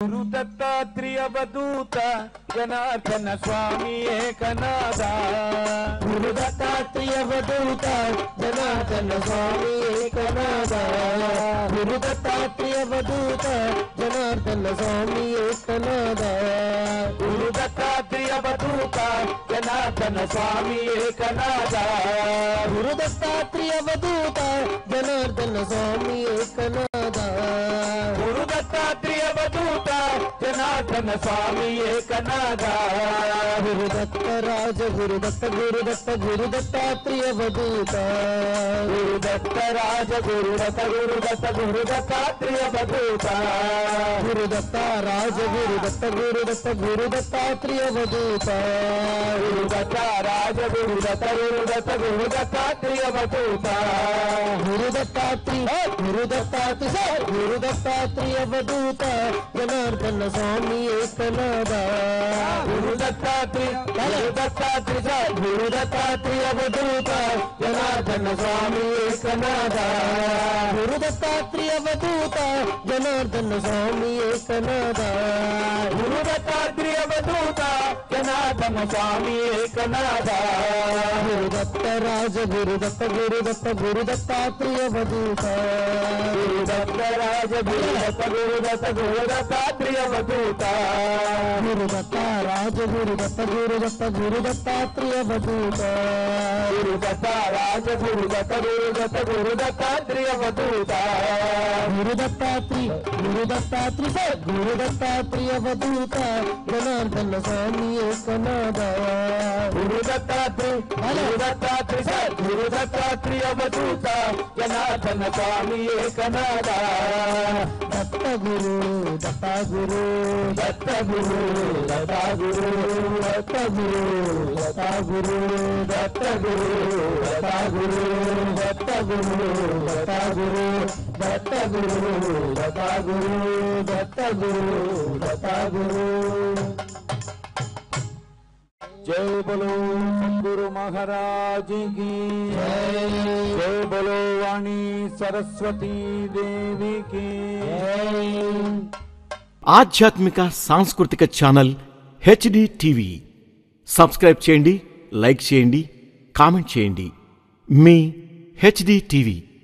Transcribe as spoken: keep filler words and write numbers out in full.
गुरु दत्तात्रेय अवधूत जनार्दन स्वामी एकनाथ गुरु दत्तात्रेय अवधूत जनार्दन स्वामी एकनाथ गुरु दत्तात्रेय अवधूत जनार्दन स्वामी एकनाथ गुरु दत्तात्रेय अवधूत जनार्दन स्वामी एकनाथ गुरु दत्तात्रेय अवधूत जनार्दन स्वामी एकनाथ गुरु दत्तात्रेय अवधूत जनार्दन स्वामी एकनाथ गुरु दत्त राज गुरु दत्त गुरु दत्त गुरु दत्तात्रेय अवधूत गुरु दत्त राज गुरु दत्त गुरु दत्त गुरु दत्तात्रेय अवधूत गुरु दत्त राज गुरु दत्त गुरु दत्त गुरु दत्तात्रेय अवधूत गुरु दत्त राज गुरु दत्त गुरु दत्त गुरु दत्तात्रेय अवधूत गुरु दत्तात्रेय गुरु दत्तात्रेय गुरु दत्तात्रेय अवधूत जनार्दन स्वामी एकनाथ गुरु दत्तात्रेय गुरु दत्तात्रेय गुरु दत्तात्रेय अवधूत जनार्दन स्वामी एकनाथ गुरु दत्तात्रेय अवधूत जनार्दन स्वामी एकनाथ गुरु दत्तात्रेय अवधूत जनार्दन स्वामी एकनाथ गुरु दत्त राज गुरु दत्त गुरु दत्त गुरु दत्तात्रेय अवधूत गुरु दत्त राज गुरु दत्त गुरु दत्त गुरु दत्तात्रेय अवधूत गुरु दत्त राज गुरु दत्त गुरु दत्त गुरु दत्तात्रेय अवधूत गुरु दत्त राज गुरु दत्त गुरु दत्त गुरु दत्तात्रेय अवधूत गुरु दत्तात्रेय गुरु दत्तात्रेय गुरु दत्तात्रेय अवधूत जनार्दन स्वामी एकनाथ गुरु दत्तात्रेय गुरु दत्तात्रेय गुरु दत्तात्रेय अवधूत जनार्दन स्वामी एकनाथ दत्त गुरु दत्त गुरु दत्त गुरु दत्त गुरु दत्त गुरु दत्त गुरु दत्त गुरु दत्त गुरु दत्त गुरु दत्त गुरु दत्त गुरु दत्त गुरु दत्त गुरु दत्त गुरु जय बोलो गुरु महाराज की जय जय बोलो वाणी सरस्वती देवी की ఆధ్యాత్మిక సాంస్కృతిక ఛానల్ హెచ్డి టీవీ సబ్స్క్రైబ్ చేయండి, లైక్ చేయండి, కామెంట్ చేయండి. మీ హెచ్డి టీవీ.